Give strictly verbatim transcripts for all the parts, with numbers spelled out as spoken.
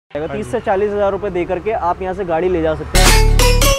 तीस से चालीस हजार रुपए दे करके आप यहाँ से गाड़ी ले जा सकते हैं।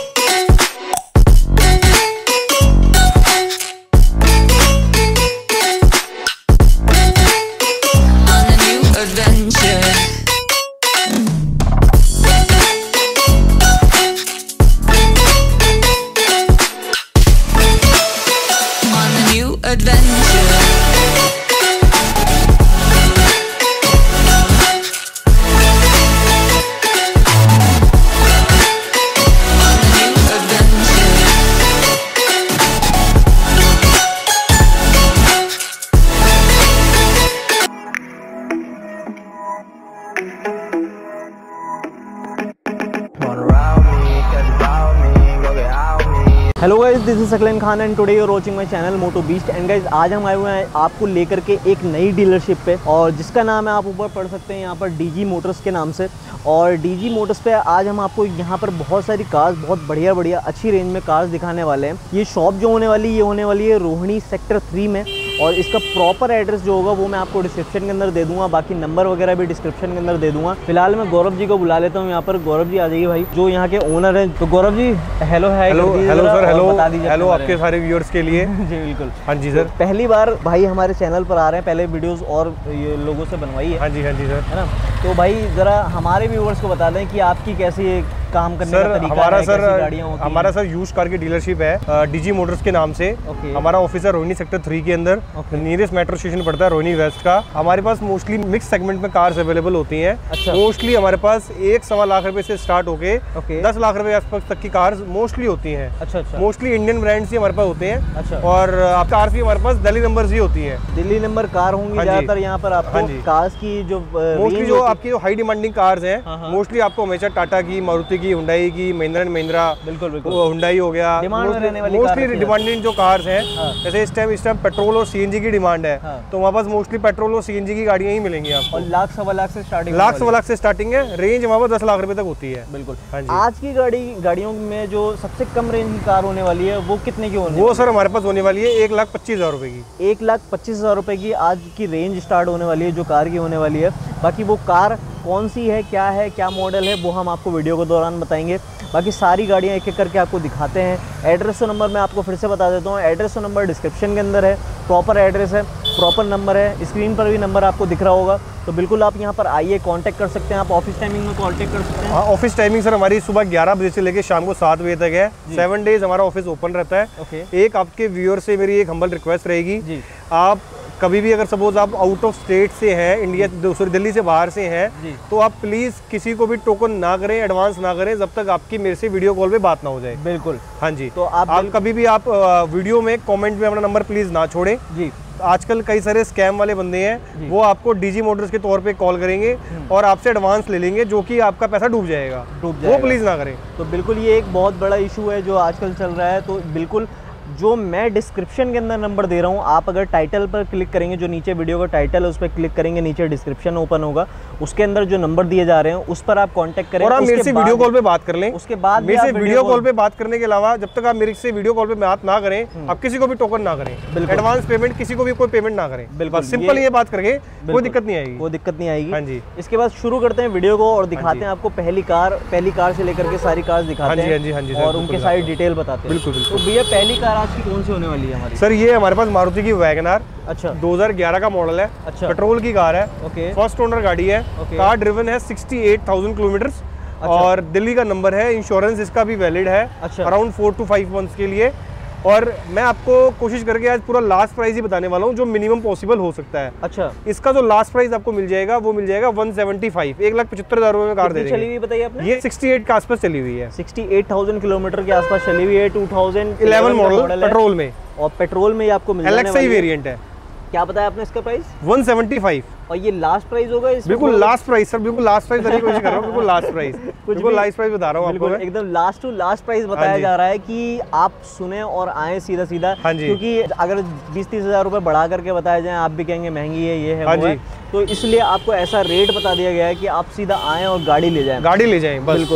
Hello guys, this is Saqlain Khan and today you are watching my channel moto beast. And guys, आज हम आए हुए हैं आपको लेकर के एक नई डीलरशिप पे, और जिसका नाम है आप ऊपर पढ़ सकते हैं यहाँ पर डीजी मोटर्स के नाम से। और डीजी मोटर्स पे आज हम आपको यहाँ पर बहुत सारी कार्स, बहुत बढ़िया बढ़िया अच्छी रेंज में कार्स दिखाने वाले हैं। ये शॉप जो होने वाली ये होने वाली है रोहिणी सेक्टर थ्री में, और इसका प्रॉपर एड्रेस जो होगा वो मैं आपको डिस्क्रिप्शन के अंदर दे दूंगा, बाकी नंबर वगैरह भी डिस्क्रिप्शन के अंदर दे दूंगा। फिलहाल मैं गौरव जी को बुला लेता हूँ यहाँ पर। गौरव जी आ जाइए भाई, जो यहाँ के ओनर हैं। तो गौरव जी हेलो है। हेलो हेलो सर, हेलो बता दीजिए हेलो आपके सारे व्यूअर्स के लिए। जी बिल्कुल। हाँ जी सर, पहली बार भाई हमारे चैनल पर आ रहे हैं, पहले वीडियोस और ये लोगों से बनवाई है। हाँ जी हाँ जी सर, है ना। तो भाई जरा हमारे व्यूअर्स को बता दें कि आपकी कैसी काम करने सर, का तरीका हमारा है, सर गाड़ियाँ होती हमारा सर यूज्ड कार की डीलरशिप है डीजी मोटर्स के नाम से। okay. हमारा ऑफिस है रोहिणी सेक्टर थ्री के अंदर। नियरेस्ट मेट्रो स्टेशन पड़ता है रोहिणी वेस्ट का। हमारे पास मोस्टली मिक्स सेगमेंट में कार्स अवेलेबल होती हैं। अच्छा। मोस्टली हमारे पास एक सवा लाख रुपए से स्टार्ट होके okay. दस लाख रुपए आसपास तक की कार्स मोस्टली होती हैं। अच्छा अच्छा। मोस्टली इंडियन ब्रांड्स ही हमारे पास होते हैं। अच्छा। और आप कार्स भी हमारे पास दिल्ली नंबर ही होती है। दिल्ली नंबर कार होंगी ज्यादातर यहाँ पर आपको। कार्स की जो मोस्टली जो आपकी हाई डिमांडिंग कार्स हैं, मोस्टली आपको हमेशा टाटा की, मारुति की, हुंडई की, महिंद्रा एंड महिंद्रा, बिल्कुल बिल्कुल, हुंडई हो गया। मोस्टली डिमांडिंग जो कार्स हैं, जैसे इस टाइम इस टाइम पेट्रोल और सीएनजी की डिमांड है, तो हमारे पास मोस्टली पेट्रोल और सीएनजी की गाड़ियां ही मिलेंगी आपको। और लाख सवा लाख से स्टार्टिंग लाख सवा लाख से स्टार्टिंग है। रेंज हमारे पास दस लाख रुपए तक होती है। बिल्कुल। आज की गाड़ी गाड़ियों में जो सबसे कम रेंज की कार होने वाली है वो कितने की होने वो सर हमारे पास होने वाली है एक लाख पच्चीस हजार रुपए की। एक लाख पच्चीस हजार रुपए की आज की रेंज स्टार्ट होने वाली है जो कार की होने वाली है। बाकी वो कार कौन सी है, क्या है, क्या मॉडल है, वो हम आपको वीडियो के दौरान बताएंगे। बाकी सारी गाड़ियाँ एक एक करके आपको दिखाते हैं। एड्रेस और नंबर मैं आपको फिर से बता देता हूँ। एड्रेस और नंबर डिस्क्रिप्शन के अंदर है, प्रॉपर एड्रेस है, प्रॉपर नंबर है, स्क्रीन पर भी नंबर आपको दिख रहा होगा। तो बिल्कुल आप यहाँ पर आइए, कांटेक्ट कर सकते हैं। आप ऑफिस टाइमिंग में कांटेक्ट कर सकते हैं। हाँ, ऑफिस टाइमिंग सर हमारी सुबह ग्यारह बजे से लेकर शाम को सात बजे तक है। सेवन डेज हमारा ऑफिस ओपन रहता है। ओके। एक आपके व्यूअर से मेरी एक हम्बल रिक्वेस्ट रहेगी, आप कभी भी अगर सपोज आप आउट ऑफ स्टेट से हैं, इंडिया दूसरी दिल्ली से बाहर से हैं, तो आप प्लीज किसी को भी टोकन ना करें, एडवांस ना करें जब तक आपकी मेरे से वीडियो कॉल पे बात ना हो जाए। बिल्कुल। हाँ जी। तो आप, आप कभी भी आप वीडियो में कमेंट में अपना नंबर प्लीज ना छोड़ें जी। आजकल कई सारे स्कैम वाले बंदे हैं, वो आपको डीजी मोटर्स के तौर पे कॉल करेंगे और आपसे एडवांस ले लेंगे, जो कि आपका पैसा डूब जाएगा। डूब जाएगा, वो प्लीज ना करें। तो बिल्कुल ये एक बहुत बड़ा इशू है जो आजकल चल रहा है। तो बिल्कुल जो मैं डिस्क्रिप्शन के अंदर नंबर दे रहा हूँ, आप अगर टाइटल पर क्लिक करेंगे, जो नीचे वीडियो का टाइटल है उस पर क्लिक करेंगे, नीचे डिस्क्रिप्शन ओपन होगा, उसके अंदर जो नंबर दिए जा रहे हैं उस पर आप कांटेक्ट करें। और आप मेरे से वीडियो कॉल पे बात कर लें। उसके बाद मेरे से वीडियो कॉल पे बात करने के अलावा जब तक आप मेरे से वीडियो कॉल पे बात ना करें, आप किसी को भी टोकन ना करें, एडवांस पेमेंट किसी को भी कोई पेमेंट ना करें। बिल्कुल सिंपल ये बात करके कोई दिक्कत नहीं आएगी। कोई दिक्कत नहीं आएगी। हाँ जी। इसके बाद शुरू करते हैं वीडियो को और दिखाते हैं आपको पहली कार, पहली कार से लेकर के सारी कार दिखाते हैं और उनके सारी डिटेल बताते हैं। बिल्कुल। तो भैया पहली कार आज की कौन सी होने वाली है हमारी? सर ये हमारे पास मारुति की वैगनआर। अच्छा। दो हज़ार ग्यारह का मॉडल है। अच्छा। पेट्रोल की कार है। ओके। फर्स्ट ओनर गाड़ी है। ओके। कार ड्रिवन है अड़सठ हज़ार किलोमीटर। अच्छा। और दिल्ली का नंबर है। इंश्योरेंस इसका भी वैलिड है। अच्छा। Around four to five months के लिए। और मैं आपको कोशिश करके आज पूरा लास्ट प्राइस ही बताने वाला हूँ जो मिनिमम पॉसिबल हो सकता है। अच्छा। इसका जो लास्ट प्राइस आपको मिल जाएगा वो मिल जाएगा वन सेवेंटी फाइव, एक लाख पचहत्तर हजार रुपए में कार दे देंगे। चली हुई बताइए आपने? ये अड़सठ के आसपास चली हुई है। अड़सठ हज़ार किलोमीटर के आसपास चली हुई है। Two thousand eleven model petrol में, और पेट्रोल में आपको मिल जाने वाली वेरिएंट है। क्या बताया आपने इसका प्राइस? One seventy five. और ये लास्ट प्राइस होगा इस? बिल्कुल लास्ट प्राइस सर, बिल्कुल लास्ट प्राइस देने की कोशिश कर रहा हूँ। बिल्कुल लास्ट प्राइस, बिल्कुल लास्ट प्राइस बता रहा हूँ आपको। एकदम लास्ट टू लास्ट प्राइस बताया जा रहा है कि आप सुने और आए सीधा सीधा। हाँ जी। क्योंकि अगर बीस तीस हजार रुपए बढ़ा करके बताया जाए, आप भी कहेंगे महंगी है, ये है, हाँ वो है। तो इसलिए आपको ऐसा रेट बता दिया गया है कि आप सीधा आए और गाड़ी ले जाएं। गाड़ी ले जाएं बस। बिल्कुल।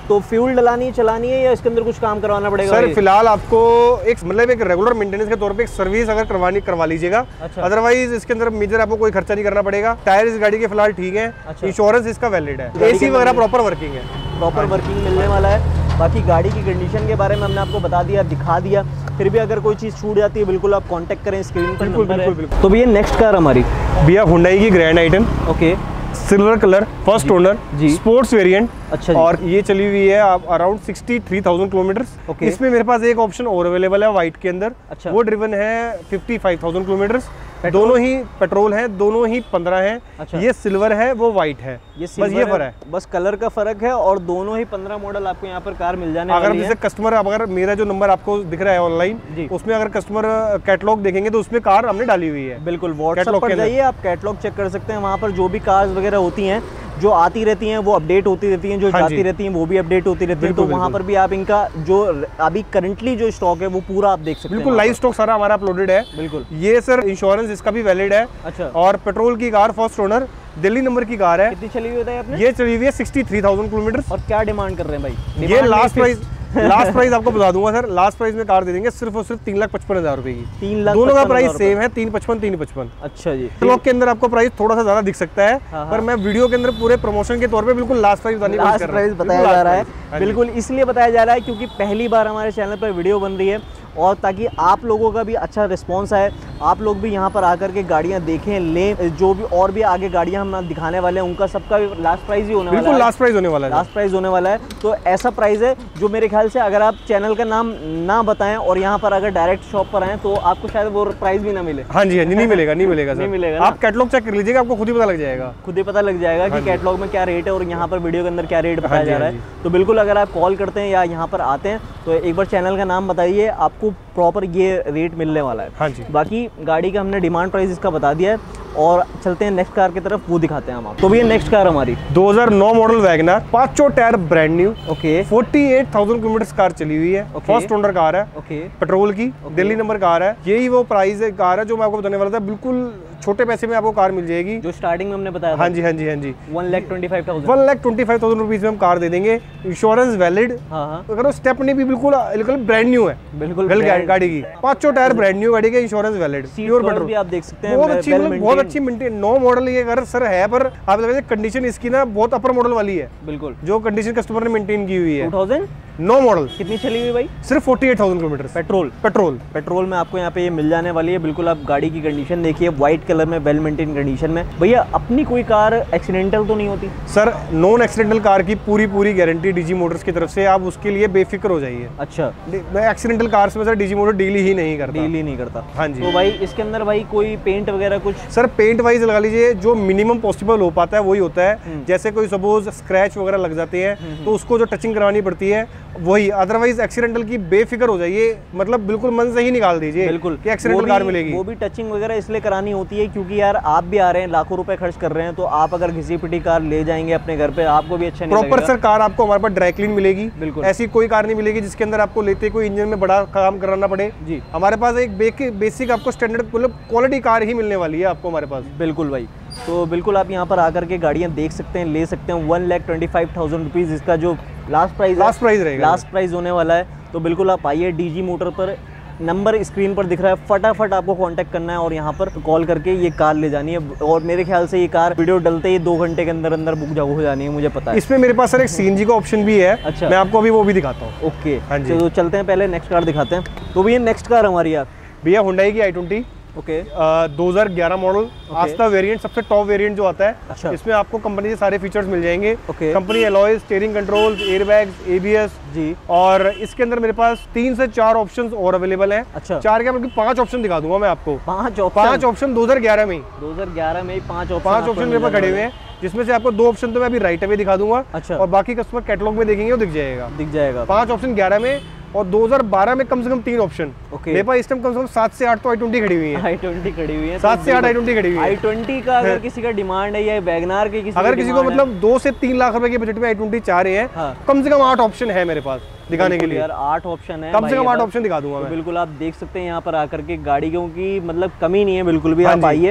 तो फ्यूल डलानी है, चलानी है, या इसके अंदर कुछ काम करवाना पड़ेगा? सर फिलहाल आपको एक मतलब एक रेगुलर मेंटेनेंस के तौर पे एक सर्विस अगर करवानी करवा लीजिएगा। अच्छा। अदरवाइज इसके अंदर मेजर आपको कोई खर्चा नहीं करना पड़ेगा। टायर इस गाड़ी के फिलहाल ठीक है। अच्छा। इंश्योरेंस इसका वैलिड है, एसी वगैरह प्रॉपर वर्किंग है, प्रॉपर वर्किंग मिलने वाला है। बाकी गाड़ी की कंडीशन के बारे में हमने आपको बता दिया, दिखा दिया। फिर भी अगर कोई चीज़ छूट जाती है बिल्कुल आप कांटेक्ट करें, स्क्रीन पर नंबर है। तो भैया नेक्स्ट कार हमारी भैया हुंडई की ग्रैंड आइटन। Okay, silver colour, first owner, sports variant. अच्छा। और ये चली हुई है around sixty three thousand kilometres. okay. इसमें मेरे पास एक ऑप्शन और अवेलेबल है व्हाइट के अंदर। अच्छा। वो ड्रिवन है फिफ्टी फाइव थाउजेंड किलोमीटर्स। दोनों ही पेट्रोल है, दोनों ही पंद्रह है। अच्छा। ये सिल्वर है, वो व्हाइट है, ये बस ये फर्क है, बस कलर का फर्क है। और दोनों ही पंद्रह मॉडल आपको यहाँ पर कार मिल जाने अगर वाली जैसे कस्टमर अगर मेरा जो नंबर आपको दिख रहा है ऑनलाइन, उसमें अगर कस्टमर कैटलॉग देखेंगे तो उसमें कार हमने डाली हुई है। बिल्कुल, व्हाट्सएप पर जाइए, आप कैटलॉग चेक कर सकते हैं। वहाँ पर जो भी कार्स वगैरह होती हैं, जो आती रहती हैं वो अपडेट होती रहती हैं, जो हाँ जाती रहती हैं वो भी अपडेट होती रहती है। तो वहाँ पर भी आप इनका जो अभी करंटली जो स्टॉक है वो पूरा आप देख सकते हैं। बिल्कुल लाइव स्टॉक सारा हमारा अपलोडेड है। बिल्कुल। ये सर इंश्योरेंस इसका भी वैलिड है। अच्छा। और पेट्रोल की car, first owner, Delhi number की कार है। कितनी चली हुई है आपने? ये चली हुई है सिक्सटी थ्री थाउजेंड किलोमीटर। और क्या डिमांड कर रहे हैं भाई? ये लास्ट प्राइस लास्ट प्राइस आपको बता दूंगा सर, लास्ट प्राइस में कार दे देंगे सिर्फ और सिर्फ तीन लाख पचपन हजार रुपए की। तीन लाख दोनों का प्राइस सेम है, तीन पचपन तीन पचपन। अच्छा जी। ब्लॉग के अंदर आपको प्राइस थोड़ा सा ज्यादा दिख सकता है। हाँ हाँ। पर मैं वीडियो के अंदर पूरे प्रमोशन के तौर पे बिल्कुल लास्ट प्राइस बताने की कोशिश कर रहा हूं। लास्ट प्राइस बताया जा रहा है। बिल्कुल इसलिए बताया जा रहा है क्योंकि पहली बार हमारे चैनल पर वीडियो बन रही है, और ताकि आप लोगों का भी अच्छा रिस्पांस आए, आप लोग भी यहाँ पर आकर के गाड़ियाँ देखें, लें। जो भी और भी आगे गाड़ियाँ हम दिखाने वाले हैं उनका सबका भी लास्ट प्राइस ही होने वाला है। बिल्कुल लास्ट प्राइस होने वाला है। लास्ट प्राइस होने वाला है। तो ऐसा प्राइस है जो मेरे ख्याल से अगर आप चैनल का नाम ना बताएं और यहाँ पर अगर डायरेक्ट शॉप पर आए तो आपको शायद वो प्राइस भी ना मिले। हाँ जी, हाँ जी, नहीं मिलेगा, नहीं मिलेगा नहीं मिलेगा। आप कैटलॉग चेक कर लीजिएगा, आपको खुद ही पता लग जाएगा। खुद ही पता लग जाएगा कि कैटलॉग में क्या रेट है और यहाँ पर वीडियो के अंदर क्या रेट बताया जा रहा है। तो बिल्कुल अगर आप कॉल करते हैं या यहाँ पर आते हैं तो एक बार चैनल का नाम बताइए, आपको प्रॉपर ये रेट मिलने वाला है। हाँ जी। बाकी गाड़ी का हमने डिमांड प्राइस इसका बता दिया है, और चलते हैं नेक्स्ट कार की तरफ, वो दिखाते हैं हम आपको। तो भैया नेक्स्ट कार हमारी दो हज़ार नौ मॉडल वैगनर, पांचों tyre brand new. Okay. Forty eight thousand kilometre car चली हुई है। फर्स्ट ओनर कार है। ओके। पेट्रोल की, दिल्ली नंबर कार है। यही वो प्राइस है कार है जो मैं आपको बताने वाला था। बिल्कुल छोटे पैसे में आपको कार मिल जाएगी, जो स्टार्टिंग में हमने बताया। हाँ जी, हाँ जी, हाँ जी। One lakh twenty five thousand one lakh twenty five thousand rupees में हम कार दे देंगे। Insurance valid. हाँ। अगर स्टेपनी भी बिल्कुल बिल्कुल ब्रांड न्यू है। बिल्कुल गाड़ी की पांचों टायर ब्रांड न्यू, गाड़ी के इंश्योरेंस वैलिड, प्योर पेट्रोल भी आप देख सकते हैं। बहुत अच्छी, बहुत अच्छी मेंटेन। नौ मॉडल ये घर सर है, पर आप लगे कंडीशन इसकी ना बहुत अपर मॉडल वाली है। बिल्कुल, जो कंडीशन कस्टमर ने मेंटेन की हुई है। टू थाउजेंड नौ मॉडल। कितनी चली हुई भाई? सिर्फ forty eight thousand kilometre. Petrol petrol petrol में आपको यहाँ पे ये मिल जाने वाली है। बिल्कुल आप गाड़ी की कंडीशन देखिए, व्हाइट कलर में, वेल मेंटेन कंडीशन में। भैया अपनी कोई कार एक्सीडेंटल तो नहीं होती? सर नॉन एक्सीडेंटल कार की पूरी पूरी गारंटी डीजी मोटर्स की तरफ से, आप उसके लिए बेफिक्र हो जाइए। अच्छा। मैं एक्सीडेंटल कार्स में सर डीजी मोटर डील ही नहीं करता। डील ही नहीं करता। हाँ जी। तो भाई इसके अंदर भाई कोई पेंट वगैरह कुछ? सर पेंट वाइज लगा लीजिए, जो मिनिमम पॉसिबल हो पाता है वही होता है। जैसे कोई सपोज स्क्रैच वगैरह लग जाते हैं तो उसको जो टचिंग करानी पड़ती है वही, अदरवाइज एक्सीडेंटल की बेफिक्र हो जाइए। मतलब बिल्कुल मन से ही निकाल दीजिए बिल्कुल कि एक्सीडेंटल कार मिलेगी। वो भी टचिंग वगैरह इसलिए करानी होती है क्योंकि यार आप भी आ रहे हैं, लाखों रुपए खर्च कर रहे हैं, तो आप अगर घिसी पिटी कार ले जाएंगे अपने घर पे, आपको भी अच्छा नहीं लगेगा। प्रॉपर सर कार आपको हमारे पास ड्राई क्लीन मिलेगी। बिल्कुल ऐसी कोई कार नहीं मिलेगी जिसके अंदर आपको लेते कोई इंजन में बड़ा काम कराना पड़े जी। हमारे पास एक बेसिक आपको स्टैंडर्ड मतलब क्वालिटी कार ही मिलने वाली है आपको हमारे पास। बिल्कुल भाई। तो बिल्कुल आप यहाँ पर आकर के गाड़ियाँ देख सकते हैं, ले सकते हैं। One lakh twenty five thousand rupees इसका जो लास्ट प्राइस लास्ट प्राइस रहेगा, लास्ट प्राइस होने वाला है। तो बिल्कुल आप आइए, डीजी मोटर पर नंबर स्क्रीन पर दिख रहा है, फटाफट आपको कांटेक्ट करना है और यहाँ पर कॉल करके ये कार ले जानी है। और मेरे ख्याल से ये कार वीडियो डलते ही दो घंटे के अंदर अंदर बुक हो जानी है, मुझे पता है। इसमें मेरे पास सर एक सीएनजी का ऑप्शन भी है। अच्छा। मैं आपको अभी वो भी दिखाता हूँ। ओके हाँ जी। तो चलते हैं, पहले नेक्स्ट कार दिखाते हैं। तो भैया नेक्स्ट कार हमारी आप भैया हुंडई की आई ट्वेंटी। ओके। दो हज़ार ग्यारह मॉडल, आस्था वेरिएंट, सबसे टॉप वेरिएंट जो आता है। अच्छा। इसमें आपको कंपनी के सारे फीचर्स मिल जाएंगे। Okay. Company alloy, steering controls, airbags, ABS जी। और इसके अंदर मेरे पास तीन से चार ऑप्शंस और अवेलेबल हैं। अच्छा। चार क्या बल्कि पांच ऑप्शन दिखा दूंगा मैं आपको। पांच पांच ऑप्शन दो हज़ार ग्यारह में दो हज़ार ग्यारह में पांच पांच ऑप्शन मेरे पास खड़े हुए हैं, जिसमें से आपको दो ऑप्शन तो मैं अभी राइट अवे दिखा दूंगा। अच्छा। और बाकी कस्टमर कैटलॉग में देखेंगे वो दिख जाएगा दिख जाएगा पांच ऑप्शन ग्यारह में, और दो हज़ार बारह में कम से कम तीन ऑप्शन। ओके। मेरे पास इस टाइम कम से कम सात से आठ तो आई ट्वेंटी खड़ी हुई है। आई ट्वेंटी खड़ी हुई है, सात से आठ आई ट्वेंटी खड़ी हुई है। आई ट्वेंटी का अगर किसी का डिमांड है या वैगनार के किसी अगर किसी को मतलब दो से तीन लाख रुपए के बजट में आई ट्वेंटी चाह रहे हैं, हाँ। कम से कम आठ ऑप्शन है मेरे पास दिखाने के लिए। यार आठ ऑप्शन है, कम से कम आठ ऑप्शन दिखा दूंगा मैं। बिल्कुल आप देख सकते हैं यहाँ पर आकर के गाड़ियों की मतलब कमी नहीं है बिल्कुल भी। आप आइए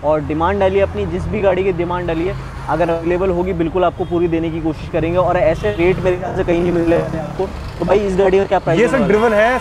और डिमांड डालिए अपनी, जिस भी गाड़ी की डिमांड डालिए, अगर अवेलेबल होगी बिल्कुल आपको पूरी देने की कोशिश करेंगे। और ऐसे रेट मेरे ख्याल से कहीं नहीं मिल रहे हैं आपको। तो भाई इस गाड़ी का क्या प्राइस? ये सर ड्रिवन है,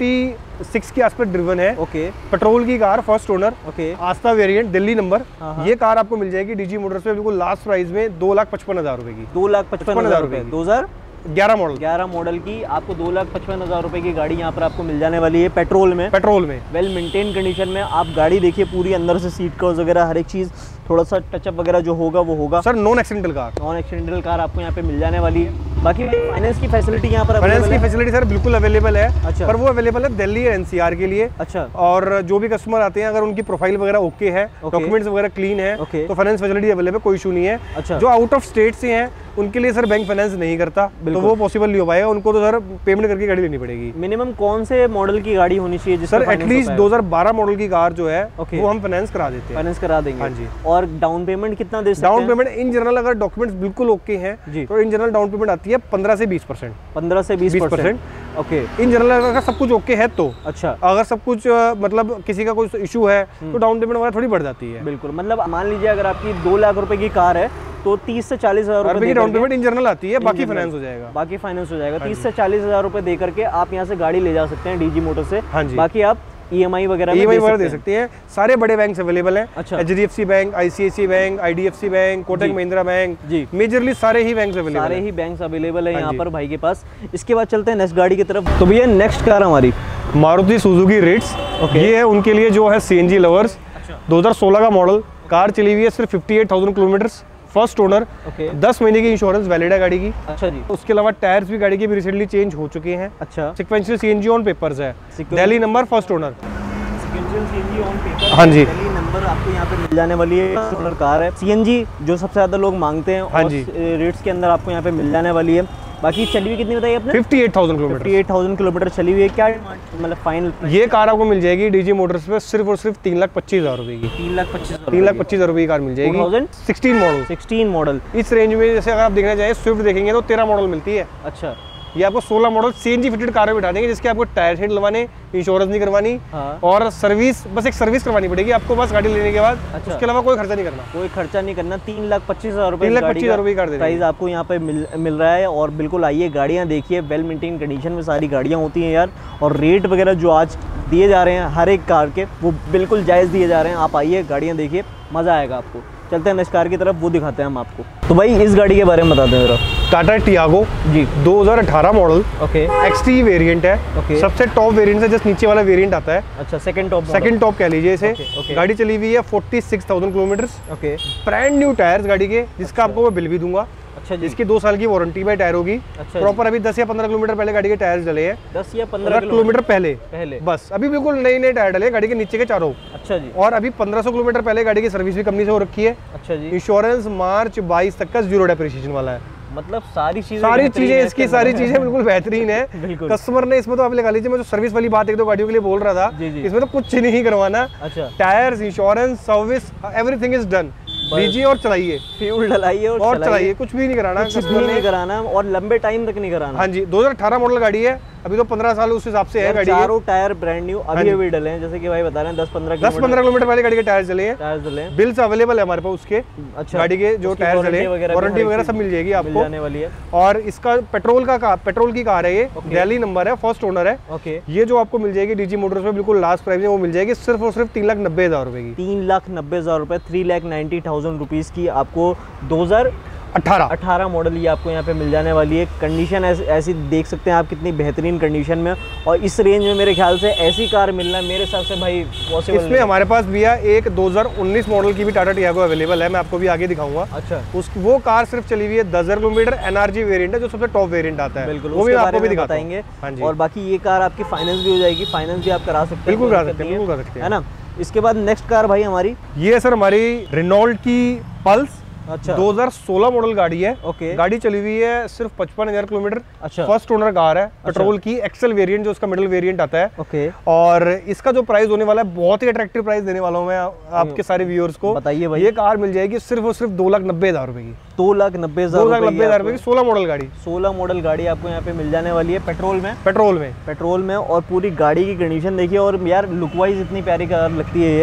छिहत्तर के आसपास ड्रिवन है। ओके, पेट्रोल की car, first owner. Okay, Asta variant, Delhi number. ये कार आपको मिल जाएगी डीजी मोटर्स पे बिल्कुल लास्ट प्राइस में दो लाख पचपन हजार रुपए की। दो लाख पचपन हजार रुपए दो हजार ग्यारह मॉडल ग्यारह मॉडल की आपको दो लाख पचपन हजार रुपए की गाड़ी यहाँ पर आपको मिल जाने वाली है पेट्रोल में। पेट्रोल में वेल मेंटेन कंडीशन में। आप गाड़ी देखिए पूरी अंदर से, सीट कवर्स वगैरह हर एक चीज, थोड़ा सा टचअप वगैरह जो होगा वो होगा। Sir non accidental car, non accidental car आपको यहाँ पे मिल जाने वाली है। बाकी फाइनेंस की फैसिलिटी यहाँ पर फाइनेंस की फैसिलिटी सर बिल्कुल अवेलेबल है। अच्छा। पर वो अवेलेबल है दिल्ली और एनसीआर के लिए। अच्छा। और जो भी कस्टमर आते हैं, अगर उनकी प्रोफाइल वगैरह ओके है, डॉक्यूमेंट्स वगैरह क्लीन है, तो फाइनेंस फैसिलिटी अवेलेबल, कोई इशू नहीं है। अच्छा। जो आउट ऑफ स्टेट से हैं उनके लिए सर बैंक फाइनेंस नहीं करता, तो वो पॉसिबल नहीं हो पाएगा, उनको तो सर पेमेंट करके गाड़ी लेनी पड़ेगी। मिनिमम कौन से मॉडल की गाड़ी होनी चाहिए सर? एटलीस्ट दो हजार बारह मॉडल की कार जो है okay. वो हम फाइनेंस करा देते हैं। फाइनेंस करा देंगे। हाँ जी। और डाउन पेमेंट कितना दे सकते हैं? डाउन पेमेंट इन जनरल अगर डॉक्यूमेंट्स बिल्कुल ओके हैं तो इन जनरल डाउन पेमेंट आती है पंद्रह से बीस परसेंट। पंद्रह से बीस परसेंट ओके। इन जनरल अगर सब कुछ ओके है तो। अच्छा। अगर सब कुछ मतलब किसी का कोई इशू है तो डाउन पेमेंट वगैरह थोड़ी बढ़ जाती है। बिल्कुल, मतलब मान लीजिए अगर आपकी दो लाख रुपए की कार है तो तीस से चालीस हजार रुपए की डाउन पेमेंट इन जनरल आती है, बाकी फाइनेंस हो जाएगा। बाकी फाइनेंस हो जाएगा। तीस से चालीस हजार रुपए दे करके आप यहाँ से गाड़ी ले जा सकते हैं डीजी मोटर से। हाँ जी। बाकी आप ईएमआई वगैरह ईएमआई वगैरह दे सकते हैं। सारे बड़े बैंक अवेलेबल हैं। अच्छा। HDFC bank, ICICI bank, IDFC bank, Kotak Mahindra bank, जी मेजरली सारे ही बैंक अवेलेबल सारे ही बैंक अवेलेबल है यहाँ पर भाई के पास। इसके बाद चलते हैं नेक्स्ट गाड़ी की तरफ। तो भैया नेक्स्ट कार हमारी मारुति सुजुकी रिट्स। ये है उनके लिए जो है सीएनजी लवर्स। दो हजार सोलह का मॉडल, कार चली हुई है सिर्फ अट्ठावन हज़ार किलोमीटर, फर्स्ट ओनर। okay. दस महीने की इंश्योरेंस वैलिड है गाड़ी की। अच्छा जी। उसके अलावा टायर्स भी गाड़ी के भी रिसेंटली चेंज हो चुके हैं। अच्छा। सिक्वेंशियल सीएनजी ऑन पेपर्स है, Delhi number, first owner. Sequential CNG on paper, हाँ जी। दिल्ली नंबर आपको यहाँ पे मिल जाने वाली है। फर्स्ट ओनर कार है, सीएनजी जो सबसे ज्यादा लोग मांगते हैं। हाँ जी। रेट्स के अंदर आपको यहाँ पे मिल जाने वाली है। बाकी चली हुई कितनी बताइए आपने? अट्ठावन हज़ार किलोमीटर। अट्ठावन हज़ार किलोमीटर चली हुई है। क्या मतलब फाइनल? ये कार आपको मिल जाएगी डीजी मोटर्स पे सिर्फ और सिर्फ तीन लाख पच्चीस हजार रुपए की। तीन लाख पच्चीस तीन लाख पच्चीस हजार रुपए की कार मिल जाएगी। सोलह मॉडल। सोलह मॉडल इस रेंज में जैसे अगर आप देखना चाहें स्विफ्ट देखेंगे तो तेरह मॉडल मिलती है। अच्छा। ये आपको सोलह मॉडल सीएनजी फिटेड कार में बिठा देंगे, जिसके आपको टायर शेड लगवाने, इंश्योरेंस नहीं करवानी। हाँ। और सर्विस, बस एक सर्विस करवानी पड़ेगी आपको बस गाड़ी लेने के बाद। अच्छा। उसके अलावा कोई खर्चा नहीं करना। कोई खर्चा नहीं करना। तीन लाख पच्चीस हजार रुपए तीन लाख पच्चीस हजार रुपए कार दे प्राइस आपको यहाँ पे मिल, मिल रहा है। और बिल्कुल आइए, गाड़ियाँ देखिए, वेल मेंटेन कंडीशन में सारी गाड़ियाँ होती हैं यार। और रेट वगैरह जो आज दिए जा रहे हैं हर एक कार के, वो बिल्कुल जायज़ दिए जा रहे हैं। आप आइए, गाड़ियाँ देखिए, मज़ा आएगा आपको। चलते हैं नेक्स्ट कार की तरफ, वो दिखाते हैं हम आपको। तो भाई इस गाड़ी के बारे में बता दें जरा। टाटा टियागो जी, दो हज़ार अठारह मॉडल। ओके। एक्सटी वेरिएंट है। ओके। सबसे टॉप वेरिएंट है, जस्ट नीचे वाला वेरिएंट आता है। अच्छा, सेकंड टॉप। सेकंड टॉप कह लीजिए इसे। Okay, okay. गाड़ी चली हुई है छियालीस हज़ार kilometre. Okay. Brand new tyres गाड़ी के, जिसका आपको मैं बिल भी दूंगा। अच्छा जी। इसकी दो साल की वारंटी में टायर होगी। अच्छा। प्रॉपर अभी दस या पंद्रह किलोमीटर पहले गाड़ी के टायर्स डले हैं। दस या पंद्रह किलोमीटर पहले पहले बस अभी बिल्कुल नए नए टायर डले गाड़ी के नीचे के चारों। अच्छा जी। और अभी पंद्रह सौ किलोमीटर पहले गाड़ी की सर्विस भी कंपनी से हो रखी है। अच्छा जी। इंश्योरेंस मार्च बाईस तक का जीरो डेप्रिसिएशन वाला है। मतलब सारी चीजें सारी चीजें इसकी सारी चीजें बिल्कुल बेहतरीन है। कस्टमर ने इसमें तो आप लगा लीजिए, मैं जो सर्विस वाली बात एक दो गाड़ियों के लिए बोल रहा था, इसमें तो कुछ नहीं करवाना। अच्छा। Tyres, insurance, service, everything is done. लीजिए और चलाइए, फ्यूल डलाइए और, और चलाइए, कुछ भी नहीं कराना, कुछ भी नहीं कराना और लंबे टाइम तक नहीं कराना। हाँ जी। दो हज़ार अठारह मॉडल गाड़ी है, अभी तो पंद्रह साल उस हिसाब से है गाड़ी। चारों टायर ब्रांड न्यू अभी अभी डले हैं, जैसे कि भाई बता रहे हैं दस पंद्रह दस पंद्रह किलोमीटर पहले गाड़ी के टायर चले हैं। टायर चले हैं। बिल्स अवेलेबल है हमारे पास उसके। अच्छा। गाड़ी के जो टायर चले, वारंटी वगैरह सब मिल जाएगी आपको, जाने वाली है। और इसका पेट्रोल का पेट्रोल की कार है ये, दिल्ली नंबर है, फर्स्ट ओनर है। ओके। ये जो आपको मिल जाएगी डीजी मोटर्स में बिल्कुल लास्ट प्राइस है, वो मिल जाएगी सिर्फ और सिर्फ तीन लाख नब्बे हजार रुपए की। तीन लाख नब्बे हजार रुपए three lakh ninety thousand rupees की आपको दो हजार अठारह अठारह मॉडल ये आपको यहाँ पे मिल जाने वाली है। कंडीशन ऐस, ऐसी देख सकते हैं आप कितनी बेहतरीन कंडीशन में, और इस रेंज में मेरे ख्याल से ऐसी कार मिलना मेरे हिसाब से भाई पॉसिबल। इसमें हमारे पास भैया एक दो हज़ार उन्नीस मॉडल की भी टाटा टियागो अवेलेबल है, मैं आपको भी आगे दिखाऊंगा। अच्छा। उस वो कार सिर्फ चली हुई है दस हजार किलोमीटर, एनआरजी वेरिएंट है, जो सबसे टॉप वेरिएंट आता है। बिल्कुल, वो भी आपको भी दिखाएंगे। और बाकी ये कार आपकी फाइनेंस भी हो जाएगी, फाइनेंस भी आप करा सकते हैं। बिल्कुल करा सकते हैं, बिल्कुल करा सकते हैं, है ना। इसके बाद नेक्स्ट कार भाई हमारी ये है सर हमारी रेनॉल्ट की पल्स। अच्छा। दो हज़ार सोलह मॉडल गाड़ी है। ओके। गाड़ी चली हुई है सिर्फ पचपन हजार किलोमीटर। अच्छा। फर्स्ट ओनर कार है। अच्छा। पेट्रोल की एक्सेल वेरिएंट, जो उसका मिडिल वेरिएंट आता है। ओके। और इसका जो प्राइस होने वाला है बहुत ही अट्रैक्टिव प्राइस देने वाला हूँ मैं आपके सारे व्यूअर्स को। बताइए भाई। ये कार मिल जाएगी सिर्फ और सिर्फ दो लाख नब्बे हजार रुपए की। दो लाख नब्बे हजार दो लाख नब्बे हजार रुपए की सोलह मॉडल गाड़ी। सोलह मॉडल गाड़ी आपको यहाँ पे मिल जाने वाली है, पेट्रोल में। पेट्रोल में पेट्रोल में और पूरी गाड़ी की कंडीशन देखिए, और यार लुक वाइज इतनी प्यारी कार लगती है ये, तो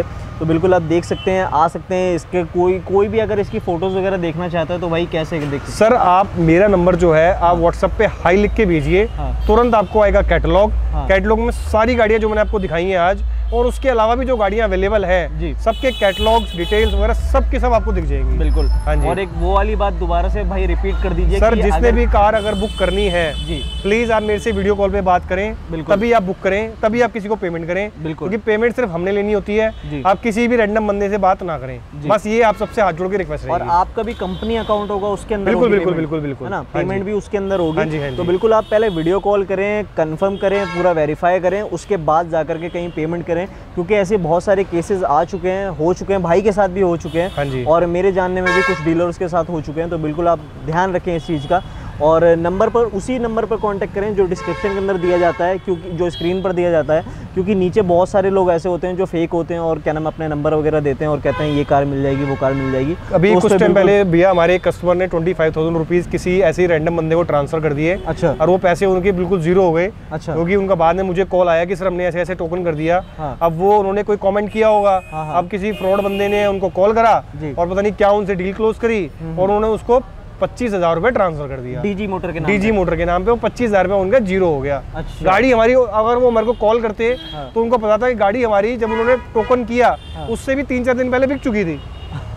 तो बिल्कुल आप देख सकते हैं, आ सकते हैं। इसके कोई कोई भी अगर इसकी फोटोज़ वगैरह देखना चाहता है तो भाई कैसे देख सकते हैं? सर आप मेरा नंबर जो है आप व्हाट्सएप पे हाई लिख के भेजिए, तुरंत आपको आएगा कैटलॉग। कैटलॉग में सारी गाड़ियाँ जो मैंने आपको दिखाई हैं आज, और उसके अलावा भी जो गाड़ियाँ अवेलेबल है सबके कैटलॉग्स डिटेल्स वगैरह सब के सब आपको दिख जाएंगी। बिल्कुल। हाँ जी। और एक वो वाली बात दोबारा से भाई रिपीट कर दीजिए सर, जिसने भी कार अगर बुक करनी है जी प्लीज आप मेरे से वीडियो कॉल पे बात करें, तभी आप बुक करें, तभी आप किसी को पेमेंट करें, क्योंकि पेमेंट सिर्फ हमने लेनी होती है, आप किसी भी रैंडम बंदे से बात ना करें। बस ये आप सबसे हाथ जोड़ के रिक्वेस्ट रहेगी। और आपका भी कंपनी अकाउंट होगा उसके अंदर, बिल्कुल बिल्कुल बिल्कुल बिल्कुल, है ना, पेमेंट भी उसके अंदर होगी। तो बिल्कुल आप पहले वीडियो कॉल करें, कंफर्म करें, पूरा वेरीफाई करें, उसके बाद जाकर के कहीं पेमेंट करें, क्योंकि ऐसे बहुत सारे केसेस आ चुके हैं, हो चुके हैं, भाई के साथ भी हो चुके हैं और मेरे जानने में भी कुछ डीलर्स के साथ हो चुके हैं। तो बिल्कुल आप ध्यान रखें इस चीज़ का। और नंबर पर, उसी नंबर पर कांटेक्ट करें जो डिस्क्रिप्शन के अंदर दिया जाता है, क्योंकि जो स्क्रीन पर दिया जाता है, क्योंकि नीचे बहुत सारे लोग ऐसे होते हैं जो फेक होते हैं और क्या नाम अपने नंबर वगैरह देते हैं और कहते हैं ये कार मिल जाएगी, वो कार मिल जाएगी। अभी तो कुछ टाइम पहले भैया हमारे कस्टमर ने ट्वेंटी फाइव थाउजेंड रुपीज किसी ऐसे रैंडम बंदे को ट्रांसफर कर दिए। अच्छा। और वो पैसे उनके बिल्कुल जीरो हो गए। अच्छा। क्योंकि उनका बाद में मुझे कॉल आया कि सर हमने ऐसे ऐसे टोकन कर दिया। हाँ। अब वो उन्होंने कोई कॉमेंट किया होगा। हाँ। अब किसी फ्रॉड बंदे ने उनको कॉल करा और पता नहीं क्या उनसे डील क्लोज करी और उन्होंने उसको पच्चीस हजार रुपए ट्रांसफर कर दिया डीजी मोटर के नाम डीजी मोटर के नाम पे। वो पच्चीस हजार रुपए उनका जीरो हो गया। अच्छा। गाड़ी हमारी, अगर वो हमारे को कॉल करते हाँ। तो उनको पता था कि गाड़ी हमारी जब उन्होंने टोकन किया हाँ। उससे भी तीन चार दिन पहले बिक चुकी थी।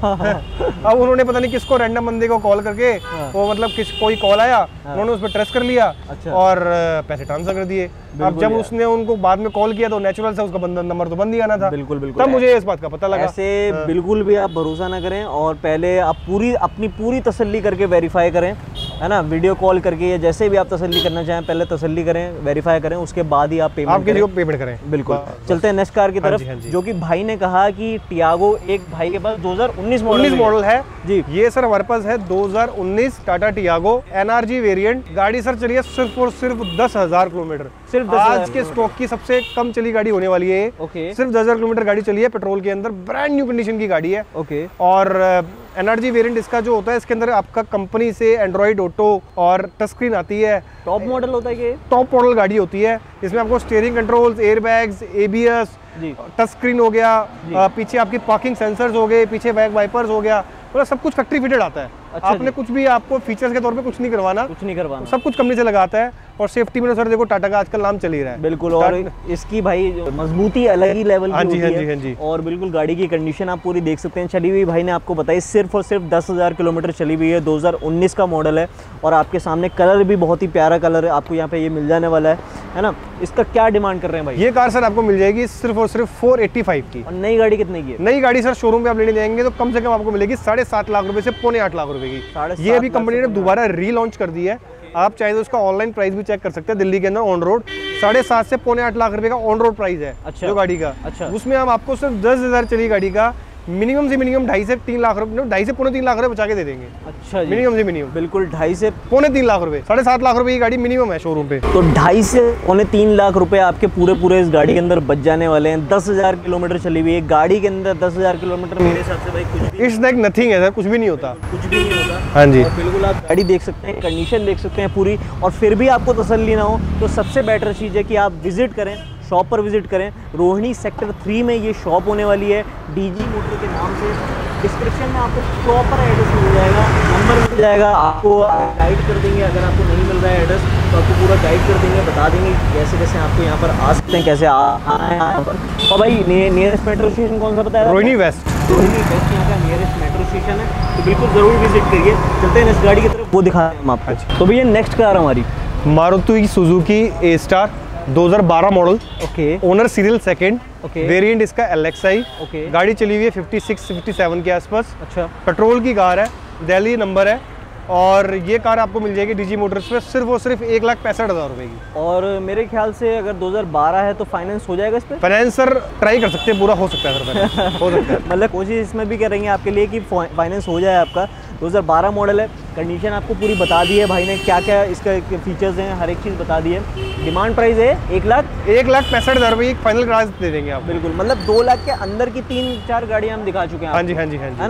अब उन्होंने पता नहीं किसको रैंडम बंदे को कॉल करके हाँ। वो मतलब किस कोई कॉल आया हाँ। उन्होंने उस पर ट्रस्ट कर लिया। अच्छा। और पैसे ट्रांसफर कर दिए। अब जब उसने उनको बाद में कॉल किया तो नेचुरल से उसका बंदा नंबर तो बंद ही आना था। बिल्कुल बिल्कुल। तब मुझे इस बात का पता लगा। ऐसे हाँ। बिल्कुल भी आप भरोसा ना करें और पहले आप पूरी अपनी पूरी तसल्ली करके वेरीफाई करें, है ना, वीडियो कॉल करके या जैसे भी आप तसल्ली करना चाहें पहले तसल्ली करें, वेरीफाई करें, उसके बाद ही आप पेमेंट करें। पेमेंट करें। बिल्कुल। चलते हैं नेक्स्ट कार की तरफ, जो कि भाई ने कहा कि टियागो एक भाई के पास दो हज़ार उन्नीस मॉडल है जी। ये सर हमारे पास है दो हज़ार उन्नीस टाटा टियागो एनआरजी वेरिएंट। गाड़ी सर चलिए सिर्फ और सिर्फ दस हजार किलोमीटर। सिर्फ आज के स्टॉक की सबसे कम चली गाड़ी होने वाली है। ओके। सिर्फ दस हजार किलोमीटर गाड़ी चली है पेट्रोल के अंदर, ब्रांड न्यू कंडीशन की गाड़ी है। ओके। और एनआरजी वेरिएंट इसका जो होता है, इसके अंदर आपका कंपनी से एंड्रॉइड ऑटो और टच स्क्रीन आती है। टॉप मॉडल होता है ये? टॉप मॉडल गाड़ी होती है। इसमें आपको steering controls, airbags, ABS, touch screen हो गया, पीछे आपकी पार्किंग सेंसर्स हो गए, पीछे बैक वाइपर्स हो गया, पूरा सब कुछ फैक्ट्री फिटेड आता है। अच्छा। आपने कुछ भी आपको फीचर्स के तौर पे कुछ नहीं करवाना, कुछ नहीं करवाना, सब कुछ कंपनी से लगाता है। और सेफ्टी में सर देखो टाटा का आजकल नाम चल ही रहा है। बिल्कुल। और इसकी भाई मजबूती अलग ही लेवल की होती है। हाँ जी। और बिल्कुल गाड़ी की कंडीशन आप पूरी देख सकते हैं। चली हुई भाई ने आपको बताई सिर्फ और सिर्फ दस हजार किलोमीटर चली हुई है, दो हज़ार उन्नीस का मॉडल है। और आपके सामने कलर भी बहुत ही प्यारा कलर है, आपको यहाँ पे ये मिल जाने वाला है, है ना। इसका क्या डिमांड कर रहे हैं भाई? ये कार सर आपको मिल जाएगी सिर्फ और सिर्फ फोर एट्टी फाइव की। और नई गाड़ी कितने की है? नई गाड़ी सर शोरूम पे आप लेने जाएंगे तो कम से कम आपको मिलेगी साढ़े सात लाख रुपए से पौने आठ लाख रुपए की। ये अभी कंपनी ने दोबारा रीलॉन्च कर दी है। आप चाहे तो उसका ऑनलाइन प्राइस भी चेक कर सकते हैं। दिल्ली के अंदर ऑन रोड साढ़े सात से पौने आठ लाख रुपए का ऑन रोड प्राइस है। अच्छा। जो गाड़ी का। अच्छा। उसमें हम आपको सिर्फ दस हजार चली गाड़ी का मिनिमम से मिनिमम ढाई से तीन लाख रुपए, ढाई से पौने तीन लाख रुपए बचा के दे देंगे। अच्छा जी। मिनिमम से मिनिमम बिल्कुल ढाई से पौने तीन लाख रुपए, साढ़े सात लाख रुपए की गाड़ी मिनिमम है शोरूम पे। तो ढाई से पौने तीन लाख रुपए आपके पूरे पूरे इस गाड़ी के अंदर बच जाने वाले हैं। दस हजार किलोमीटर चली हुई है गाड़ी के अंदर। दस हजार किलोमीटर मेरे हिसाब से भाई कुछ इट्स लाइक नथिंग है सर, कुछ भी नहीं होता, कुछ भी नहीं होता। हाँ जी। बिल्कुल आप गाड़ी देख सकते हैं, कंडीशन देख सकते हैं पूरी, और फिर भी आपको तसल्ली ना हो तो सबसे बेटर चीज़ है कि आप विजिट करें, शॉप पर विजिट करें। रोहिणी सेक्टर थ्री में ये शॉप होने वाली है, डीजी मोटर के नाम से। डिस्क्रिप्शन में आपको प्रॉपर एड्रेस मिल जाएगा, नंबर मिल जाएगा, आपको गाइड कर देंगे। अगर आपको नहीं मिल रहा है एड्रेस तो आपको पूरा गाइड कर देंगे, बता देंगे कैसे कैसे आपको यहाँ पर आ सकते हैं, कैसे आना है यहाँ पर। और भाई नियरेस्ट मेट्रो स्टेशन कौन सा बताया? रोहिणी वेस्ट। रोहिणी वेस्ट यहाँ का नियरेस्ट मेट्रो स्टेशन है, तो बिल्कुल ज़रूर विजिट करिए। चलते हैं इस गाड़ी की तरफ, वो दिखा रहे हैं हम आपको। तो भैया नेक्स्ट कार हमारी मारुति सुजुकी ए स्टार दो हज़ार बारह model. Okay. Owner serial second. Okay. Variant इसका एल एक्स आई। ओके। गाड़ी चली हुई है फिफ्टी सिक्स फिफ्टी सेवन के आसपास। अच्छा। पेट्रोल की कार है, दिल्ली नंबर है। और ये कार आपको मिल जाएगी डीजी मोटर्स पे सिर्फ और सिर्फ एक लाख पैंसठ हजार रुपए की। और मेरे ख्याल से अगर दो हज़ार बारह है तो फाइनेंस हो जाएगा इस पे? फाइनेंस सर ट्राई कर सकते हैं, पूरा हो सकता है सर। हो सकता है। मतलब कोशिश इसमें भी करेंगे आपके लिए कि फाइनेंस हो जाए आपका। दो हज़ार बारह मॉडल है, कंडीशन आपको पूरी बता दी है भाई ने, क्या क्या इसका फीचर्स हैं, हर एक चीज़ बता दी है। डिमांड प्राइस है एक लाख एक लाख पैंसठ हज़ार रुपये की फाइनल प्राइस दे देंगे आप। बिल्कुल, मतलब दो लाख के अंदर की तीन चार गाड़ियाँ हम दिखा चुके हैं। हाँ जी हाँ जी हाँ जी, है ना।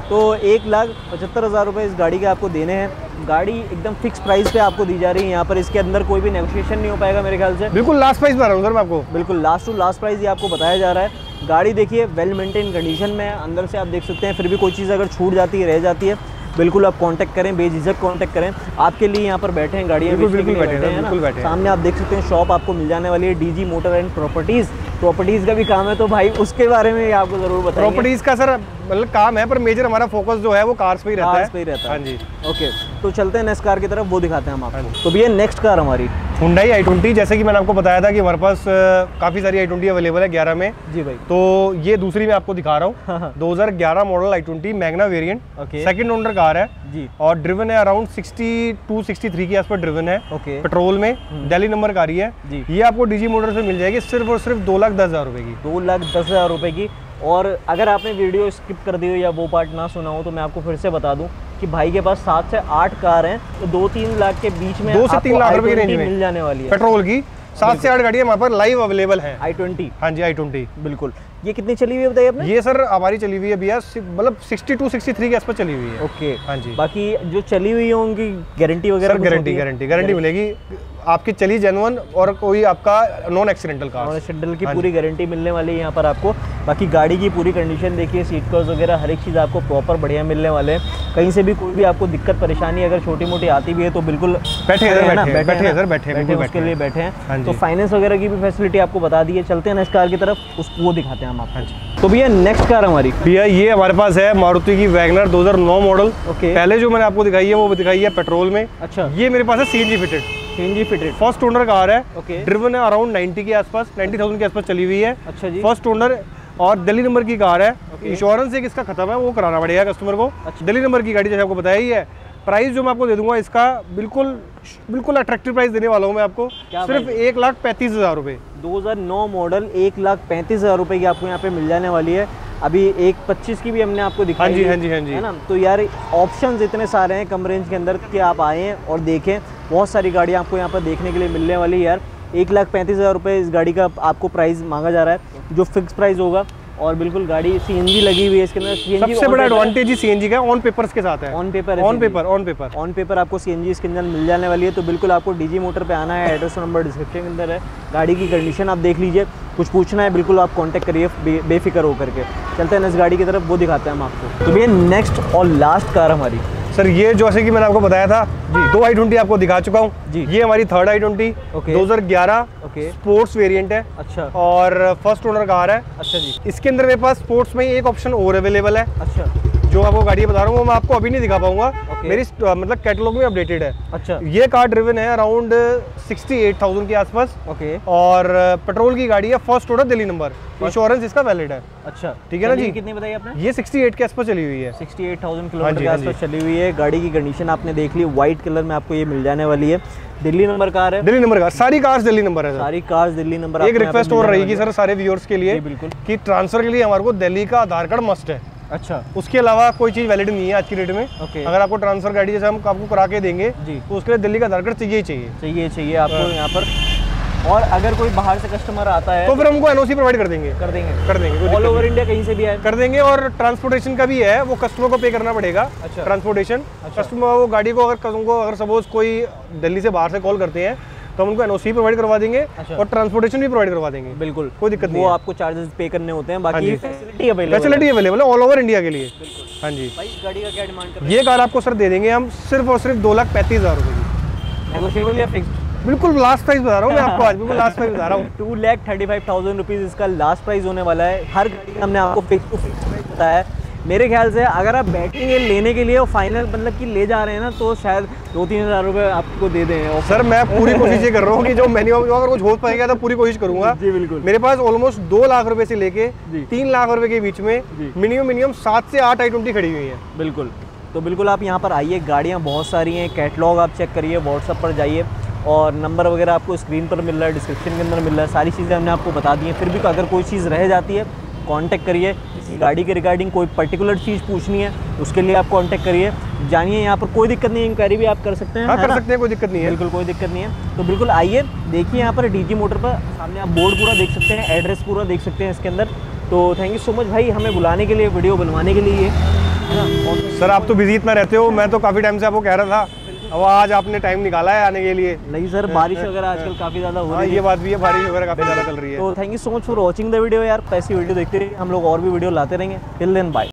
तो एक लाख पचहत्तर हज़ार रुपये इस गाड़ी के आपको देने हैं। गाड़ी एकदम फिक्स प्राइस पे आपको दी जा रही है यहाँ पर, इसके अंदर कोई भी नेगोशिएशन नहीं हो पाएगा मेरे ख्याल से। बिल्कुल लास्ट प्राइस बता रहा हूँ सर मैं आपको, बिल्कुल लास्ट टू लास्ट प्राइस ये आपको बताया जा रहा है। गाड़ी देखिए वेल मेंटेन कंडीशन में, अंदर से आप देख सकते हैं। फिर भी कोई चीज़ अगर छूट जाती है, रह जाती है, बिल्कुल आप कांटेक्ट करें, बेझिझक कांटेक्ट करें। आपके लिए यहाँ पर बैठे हैं गाड़ियाँ बेचने के लिए बैठे हैं ना। सामने आप देख सकते हैं शॉप आपको मिल जाने वाली है, DG motor and properties. Properties का भी काम है, तो भाई उसके बारे में आपको ज़रूर बताएंगे। प्रॉपर्टीज़ का सर मतलब काम है, पर मेजर हमारा फोकस जो है वो कार्स पे ही रहता है। कार्स पे ही रहता है। हाँ जी। ओके, तो चलते हैं नेक्स्ट कार की तरफ, वो दिखाते हैं हम आपको। तो भैया नेक्स्ट कार हमारी हुंडई आई ट्वेंटी, जैसे कि मैंने आपको बताया था कि हमारे पास काफ़ी सारी आई ट्वेंटी अवेलेबल है ग्यारह में। जी भाई। तो ये दूसरी मैं आपको दिखा रहा हूँ, दो हज़ार ग्यारह model i twenty Magna variant, second owner car है जी, और ड्रिवन है around sixty two sixty three के आसपास ड्रिवन है। ओके। पेट्रोल में दिल्ली नंबर कार ही है जी। ये आपको डीजी मोटर से मिल जाएगी सिर्फ और सिर्फ दो लाख दस हज़ार रुपये की। दो लाख दस हज़ार रुपये की। और अगर आपने वीडियो स्किप कर दी हो या वो पार्ट ना सुना हो, तो मैं आपको फिर से बता दूं कि भाई के पास सात से आठ कार हैं, तो दो तीन लाख के बीच में दो से तीन लाख रुपए की रेंज में मिल जाने वाली है पेट्रोल की। सात से आठ गाड़ियाँ हमारे पास लाइव अवेलेबल हैं। आई ट्वेंटी, हाँ जी आई ट्वेंटी बिल्कुल। ये कितनी चली हुई है बताइए आपने? ये सर हमारी चली हुई है भैया, मतलब सिक्सटी टू सिक्सटी थ्री के आसपास चली हुई है। ओके। हाँ जी। बाकी जो चली हुई है उनकी गारंटी वगैरह? सर गारंटी गारंटी गारंटी मिलेगी आपकी, चली जेन्युइन और कोई आपका non accidental car, non accidental की पूरी गारंटी मिलने वाली है यहाँ पर आपको। बाकी गाड़ी की पूरी कंडीशन देखिए, सीट कवर्स वगैरह हर एक चीज़ आपको प्रॉपर बढ़िया मिलने वाले हैं। कहीं से भी कोई भी आपको दिक्कत परेशानी अगर छोटी मोटी आती भी है तो बिल्कुल बैठे बैठे बैठे सर बैठे उसके लिए बैठे हैं। तो फाइनेंस वगैरह की भी फैसिलिटी आपको बता दी है। चलते हैं नेक्स्ट कार की तरफ, उसको वो दिखाते हैं हम आपको। तो भैया नेक्स्ट कार हमारी भैया ये हमारे पास है मारुति की वैगनर दो हज़ार नौ मॉडल। ओके। पहले जो मैंने आपको दिखाई है वो दिखाई है पेट्रोल में। अच्छा। ये मेरे पास है CNG fitted. CNG fitted first owner car है। ओके। ड्रिवन है अराउंड नाइन्टी के आसपास, नाइन्टी थाउजेंड के आसपास चली हुई है। अच्छा जी। फर्स्ट ओनर और दिल्ली नंबर की कार है। इंश्योरेंस एक इसका खत्म है, वो कराना पड़ेगा कस्टमर को। अच्छा। दिल्ली नंबर की गाड़ी जैसे आपको बताया ही है। प्राइस जो मैं आपको दे दूंगा इसका बिल्कुल बिल्कुल अट्रैक्टिव प्राइस देने वाला हूँ मैं आपको, सिर्फ एक लाख पैंतीस हज़ार रुपये। दो हज़ार नौ मॉडल एक लाख पैंतीस हज़ार रुपये की आपको यहाँ पे मिल जाने वाली है। अभी एक पच्चीस की भी हमने आपको दिखाई। हाँ जी हाँ जी हाँ जी, है ना। तो यार ऑप्शंस इतने सारे हैं कम रेंज के अंदर कि आप आए हैं और देखें, बहुत सारी गाड़ियाँ आपको यहाँ पर देखने के लिए मिलने वाली है। यार एक लाख पैंतीस हज़ार रुपये इस गाड़ी का आपको प्राइस मांगा जा रहा है, जो फिक्स प्राइस होगा। और बिल्कुल गाड़ी सीएनजी लगी हुई है इसके अंदर। सीएनजी सबसे बड़ा एडवांटेज ही सीएनजी का ऑन पेपर्स के साथ है। On paper on paper on paper on paper आपको सीएनजी इसके अंदर मिल जाने वाली है। तो बिल्कुल आपको डीजी मोटर पे आना है, एड्रेस नंबर डिस्क्रिप्शन के अंदर है। गाड़ी की कंडीशन आप देख लीजिए, कुछ पूछना है बिल्कुल आप कांटेक्ट करिए बे, बेफिक्र होकर के। चलते हैं इस गाड़ी की तरफ, वो दिखाते हैं हम आपको। तो भैया नेक्स्ट और लास्ट कार हमारी सर, ये जैसे कि मैंने आपको बताया था जी, दो आई ट्वेंटी आपको दिखा चुका हूँ जी। ये हमारी थर्ड आई ट्वेंटी दो हज़ार ग्यारह स्पोर्ट्स वेरिएंट है। अच्छा। और फर्स्ट ओनर कार है। अच्छा जी। इसके अंदर मेरे पास स्पोर्ट्स में एक ऑप्शन और अवेलेबल है। अच्छा। जो आपको गाड़ी बता रहा हूँ वो मैं आपको अभी नहीं दिखा पाऊंगा, मेरी मतलब कैटलॉग में अपडेटेड है। अच्छा। ये कार ड्रिवन है अराउंड सिक्सटी एट थाउजेंड के आसपास। ओके। और पेट्रोल की गाड़ी है, first owner Delhi number, insurance इसका वैलिड है। अच्छा ठीक है ना जी। कितनी बताई आपने? ये अड़सठ के आसपास चली हुई है। अड़सठ हज़ार किलोमीटर के आसपास चली हुई है। गाड़ी की कंडीशन आपने देख ली, व्हाइट कलर में आपको ये मिल जाने वाली है। दिल्ली नंबर कार है। दिल्ली नंबर कार, सारी कार्स दिल्ली नंबर है। सारी कार्स दिल्ली नंबर। एक रिक्वेस्ट और रहेगी सर सारे व्यूअर्स के लिए, बिल्कुल, कि ट्रांसफर के लिए हमारे को दिल्ली का आधार कार्ड मस्ट है। अच्छा। उसके अलावा कोई चीज़ वैलिड नहीं है आज की डेट में। ओके। अगर आपको ट्रांसफर गाड़ी जैसे हम आपको करा के देंगे जी, तो उसके लिए दिल्ली का आधार कार्ड चाहिए ही चाहिए चाहिए चाहिए आपको यहाँ पर। और अगर कोई बाहर से कस्टमर आता है तो फिर हमको एनओसी प्रोवाइड कर देंगे कर देंगे कर देंगे ऑल ओवर इंडिया कहीं से भी आए कर देंगे। और ट्रांसपोर्टेशन का भी है, वो कस्टमर को पे करना पड़ेगा। अच्छा। ट्रांसपोर्टेशन कस्टमर वो गाड़ी को अगर उनको अगर सपोज कोई दिल्ली से बाहर से कॉल करते हैं तो हम उनको एनओसी प्रोवाइड करवा देंगे। अच्छा। और ट्रांसपोर्टेशन भी प्रोवाइड करवा देंगे। बिल्कुल, कोई दिक्कत नहीं, वो आपको चार्जेस पे करने होते हैं, बाकी फैसिलिटी अवेलेबल फैसिलिटी अवेलेबल है ऑल ओवर इंडिया के लिए। हाँ जी। भाई इस गाड़ी का क्या डिमांड कर रहे हैं? ये कार आपको सर दे देंगे हम सिर्फ और सिर्फ दो लाख पैंतीस हज़ार रुपये की। नेगोशिएबल या फिक्स्ड? बिल्कुल लास्ट प्राइस बता रहा हूँ मैं आपको आज, बिल्कुल लास्ट प्राइस बता रहा हूँ। Two lakh thirty five thousand rupees इसका लास्ट प्राइस होने वाला है। हर गाड़ी का हमने आपको फिक्स टू फिक्स प्राइस बताया है। मेरे ख्याल से अगर आप बैठेंगे लेने के लिए और फाइनल मतलब कि ले जा रहे हैं ना, तो शायद दो तीन हज़ार रुपये आपको दे दें। और सर मैं पूरी कोशिश ये कर रहा हूँ कि जो मैन्यू अगर कुछ हो पाएगा तो पूरी कोशिश करूँगा जी। बिल्कुल, मेरे पास ऑलमोस्ट दो लाख रुपए से लेके तीन लाख रुपए के बीच में मिनिमम मिनिमम सात से आठ आई ट्वेंटी खड़ी हुई है। बिल्कुल, तो बिल्कुल आप यहाँ पर आइए, गाड़ियाँ बहुत सारी हैं। कैटलॉग आप चेक करिए, व्हाट्सअप पर जाइए और नंबर वगैरह आपको स्क्रीन पर मिल रहा है, डिस्क्रिप्शन के अंदर मिल रहा है। सारी चीज़ें हमने आपको बता दी हैं। फिर भी अगर कोई चीज़ रह जाती है कांटेक्ट करिए। किसी गाड़ी के रिगार्डिंग कोई पर्टिकुलर चीज़ पूछनी है उसके लिए आप कांटेक्ट करिए, जानिए। यहाँ पर कोई दिक्कत नहीं है, इंक्वायरी भी आप कर सकते हैं। हाँ, कर सकते हैं, कोई दिक्कत नहीं है। बिल्कुल कोई दिक्कत नहीं है। तो बिल्कुल आइए, देखिए यहाँ पर डीजी मोटर पर सामने आप बोर्ड पूरा देख सकते हैं, एड्रेस पूरा देख सकते हैं इसके अंदर। तो थैंक यू सो मच भाई हमें बुलाने के लिए, वीडियो बनवाने के लिए। सर आप तो बिजी इतना रहते हो, मैं तो काफी टाइम से आपको कह रहा था, अब आज आपने टाइम निकाला है आने के लिए। नहीं सर, बारिश वगैरह आजकल काफी ज्यादा हो रही है। ये बात भी है, बारिश वगैरह काफी ज्यादा चल रही है। तो thank you so much for watching the video यार। ऐसी वीडियो देखते रहिए, हम लोग और भी वीडियो लाते रहेंगे। Till then bye.